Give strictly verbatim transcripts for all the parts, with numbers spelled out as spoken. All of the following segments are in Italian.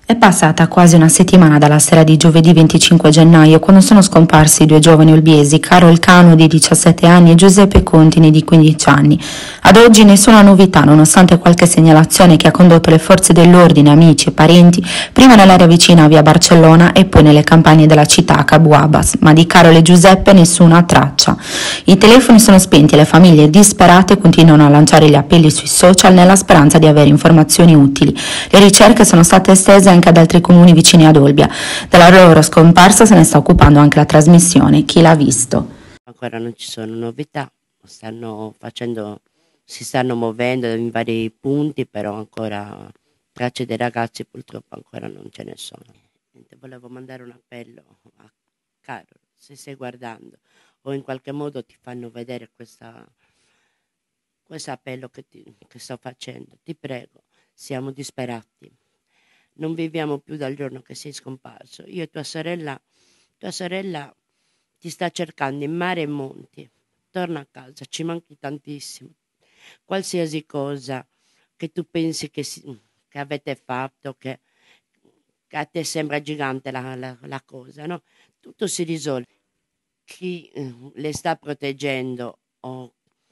È passata quasi una settimana dalla sera di giovedì venticinque gennaio, quando sono scomparsi i due giovani olbiesi, Carol Cano di diciassette anni e Giuseppe Contini di quindici anni. Ad oggi nessuna novità, nonostante qualche segnalazione che ha condotto le forze dell'ordine, amici e parenti, prima nell'area vicina a via Barcellona e poi nelle campagne della città a Cabo Abbas, ma di Carol e Giuseppe nessuna traccia. I telefoni sono spenti e le famiglie disperate continuano a lanciare gli appelli sui social nella speranza di avere informazioni utili. Le ricerche sono state estese anche ad altri comuni vicini ad Olbia. Della loro scomparsa se ne sta occupando anche la trasmissione Chi l'ha visto. Ancora non ci sono novità, stanno facendo, si stanno muovendo in vari punti, però ancora tracce dei ragazzi purtroppo ancora non ce ne sono. Niente, volevo mandare un appello a Carol, se stai guardando o in qualche modo ti fanno vedere questa, questo appello che, ti, che sto facendo, ti prego, siamo disperati. Non viviamo più dal giorno che sei scomparso. Io e tua sorella, tua sorella ti sta cercando in mare e monti. Torna a casa, ci manchi tantissimo. Qualsiasi cosa che tu pensi che, si, che avete fatto, che, che a te sembra gigante la, la, la cosa, no? Tutto si risolve. Chi eh, le sta proteggendo o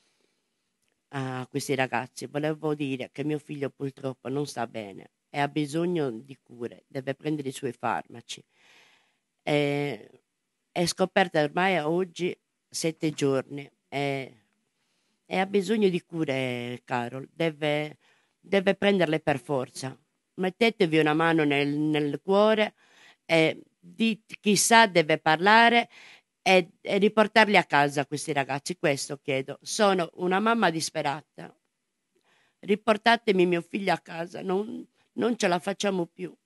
a questi ragazzi, volevo dire che mio figlio purtroppo non sta bene e ha bisogno di cure, deve prendere i suoi farmaci. E, è scoperta ormai oggi sette giorni e, e ha bisogno di cure, Carol, deve, deve prenderle per forza. Mettetevi una mano nel, nel cuore e di, chissà deve parlare e, e riportarli a casa questi ragazzi, questo chiedo. Sono una mamma disperata. Riportatemi mio figlio a casa, non, non ce la facciamo più.